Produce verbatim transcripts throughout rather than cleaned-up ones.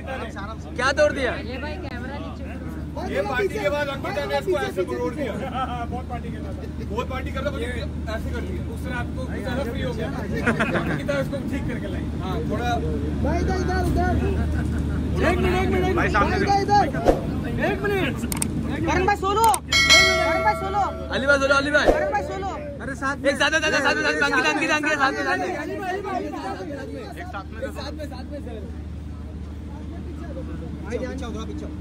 क्या तोड़ दिया? ये भाई कैमरा नीचे। ये पार्टी के बाद अंकिता ने इसको ऐसे तोड़ दिया। बहुत पार्टी कर रहा था, बहुत पार्टी कर रहा था, ऐसे कर दिया। उस रात को ज्यादा फ्री हो गया, अंकिता उसको ठीक करके लाई। हाँ थोड़ा भाई इधर इधर उधर एक मिनट एक मिनट भाई सामने इधर इधर एक मिनट करण भाई सोलो करण भाई सोलो अली भाई सोलो अली भाई करण भाई सोलो अरे साथ एक साथ साथ साथ साथ अंकिता अंकिता अंकिता साथ साथ एक साथ में साथ में साथ में सर भाई ध्यान से उधर पीछे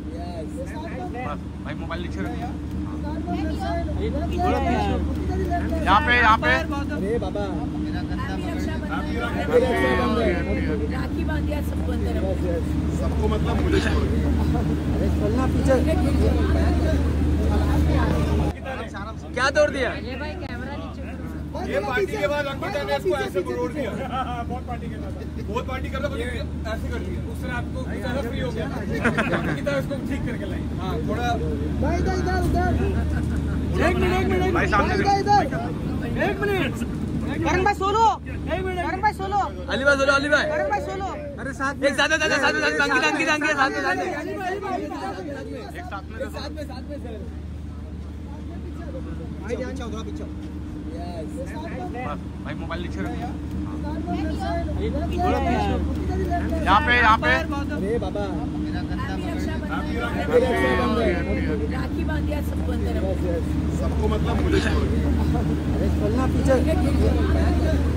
भाई मोबाइल नीचे रख। यहाँ पे यहाँ पे अरे बाबा राखी बांधिया सबको अंदर। सबको मतलब मुझे अरे खोलना पीछे क्या तोड़ दिया? ये भाई कैमरा नीचे। ये पार्टी के बाद अंकिता ने इसको ऐसे तोड़ दिया। बहुत पार्टी कर रहा था, बहुत पार्टी कर रहा था, ऐसे कर दिया। उस रात को ज्यादा फ्री हो गया, अंकिता उसको ठीक करके लाई। हाँ थोड़ा भाई इधर इधर उधर एक मिनट एक मिनट भाई सामने इधर इधर एक मिनट करण भाई सोलो एक मिनट करण भाई सोलो अली भाई सोलो अली भाई करण भाई सोलो अरे साथ एक साथ साथ साथ साथ अंकिता अंकिता अंकिता साथ साथ एक साथ में साथ में साथ में सर भाई ध्यान से उधर पीछे भाई मोबाइल नीचे रख। यहाँ पे यहाँ पे अरे बाबा राखी बांधिया सबको अंदर। सबको मतलब मुझे अरे खोलना पीछे